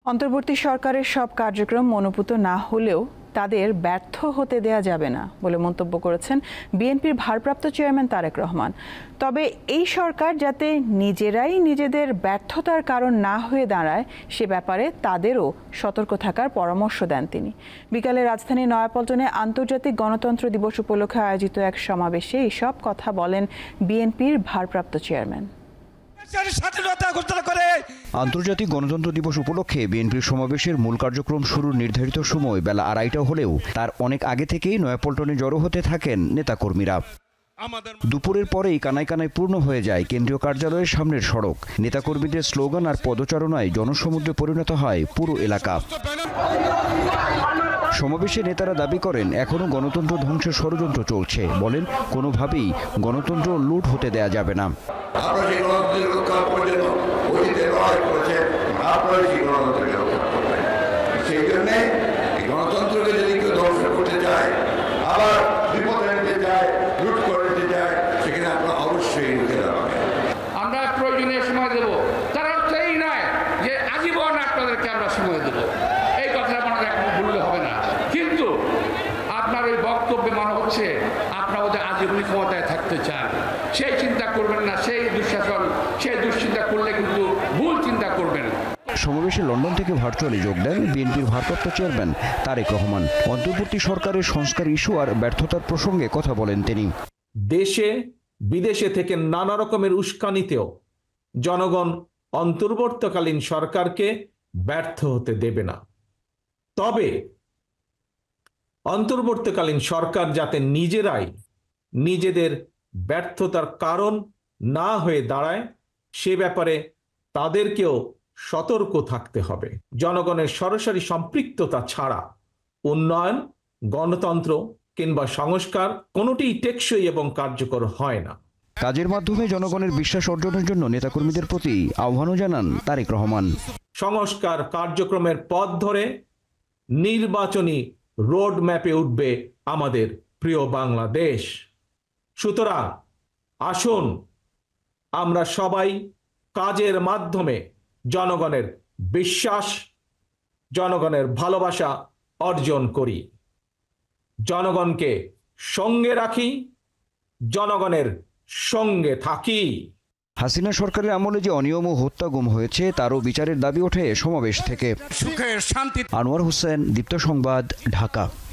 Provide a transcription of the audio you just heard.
অন্তর্বর্তী সরকারের সব কার্যক্রম মনোপুত না হলেও তাদের ব্যর্থ হতে দেয়া যাবে না বলে মন্তব্য করেছেন বিএনপির ভারপ্রাপ্ত চেয়ারম্যান তারেক রহমান। তবে এই সরকার যাতে নিজেরাই নিজেদের ব্যর্থতার কারণ না হয়ে দাঁড়ায় সে ব্যাপারে তাদেরও সতর্ক থাকার পরামর্শ দেন তিনি। বিকালে রাজধানীর নয়াপল্টনে আন্তর্জাতিক গণতন্ত্র দিবস উপলক্ষে আয়োজিত এক সমাবেশে এসব কথা বলেন বিএনপির ভারপ্রাপ্ত চেয়ারম্যান। আন্তর্জাতিক গণতন্ত্র দিবস উপলক্ষে বিএনপির সমাবেশের মূল কার্যক্রম শুরুর নির্ধারিত সময় বেলা 2:30 হলেও তার অনেক আগে থেকেই নয়াপল্টনে জড়ো হতে থাকেন নেতাকর্মীরা। দুপুরের পরেই কানায় কানায় পূর্ণ হয়ে যায় কেন্দ্রীয় কার্যালয়ের সামনের সড়ক। নেতাকর্মীদের স্লোগান আর পদচারণায় জনসমুদ্রে পরিণত হয় পুরো এলাকা। সমাবেশে নেতারা দাবি করেন এখনো গণতন্ত্র ধ্বংসের ষড়যন্ত্র চলছে। বলেন কোনোভাবেই গণতন্ত্র লুট হতে দেয়া যাবে না। গণতন্ত্রকে যদি কেউ ধ্বংস করতে চায়, আবার বিপদে নিতে চায়, লুট করে নিতে চায়, সেখানে আপনারা অবশ্যই রুখে দাঁড়াবেন। আমরা প্রয়োজনীয় সময় দেব, তার অর্থ এই নয় যে আজীবন আপনাদেরকে আমরা সময় দেব, এই কথা আপনাদের এখন ভুললে হবে না। কিন্তু আপনার ওই বক্তব্যে মনে হচ্ছে আপনারা ওদের আজীবনী ক্ষমতায় থাকতে চান। সেই চিন্তা করবেন না, সেই দুঃশাসন, সেই দুশ্চিন্তা করলে কিন্তু ভুল চিন্তা করবেন। সমাবেশে লন্ডন থেকে ভার্চুয়ালি যোগ দেন বিএনপির ভারপ্রাপ্ত চেয়ারম্যান তারেক রহমান। অন্তর্বর্তী সরকারের সংস্কার ইস্যু আর ব্যর্থতার প্রসঙ্গে কথা বলেন তিনি। দেশে বিদেশে থেকে নানা রকমের উস্কানিতেও জনগণ অন্তর্বর্তীকালীন সরকারকে ব্যর্থ হতে দেবে না। তবে অন্তর্বর্তীকালীন সরকার যাতে নিজেরাই নিজেদের ব্যর্থতার কারণ না হয়ে দাঁড়ায় সে ব্যাপারে তাদেরকেও সতর্ক থাকতে হবে। জনগণের সরাসরি সম্পৃক্ততা ছাড়া উন্নয়ন, গণতন্ত্র কিংবা সংস্কার কোনোটিই টেকসই এবং কার্যকর হয় না। কাজের মাধ্যমে জনগণের বিশ্বাস অর্জনের জন্য নেতাকর্মীদের প্রতি আহ্বানও জানান তারেক রহমান। সংস্কার কার্যক্রমের পথ ধরে নির্বাচনী রোড ম্যাপে উঠবে আমাদের প্রিয় বাংলাদেশ। সুতরাং আসুন আমরা সবাই কাজের মাধ্যমে জনগণের বিশ্বাস, জনগণের ভালোবাসা অর্জন করি, জনগণকে সঙ্গে রাখি, জনগণের সঙ্গে থাকি। হাসিনা সরকারের আমলে যে অনিয়ম ও হত্যা গুম হয়েছে তারও বিচারের দাবি ওঠে সমাবেশ থেকে। সুখের শান্তি। আনোয়ার হোসেন, দীপ্ত সংবাদ, ঢাকা।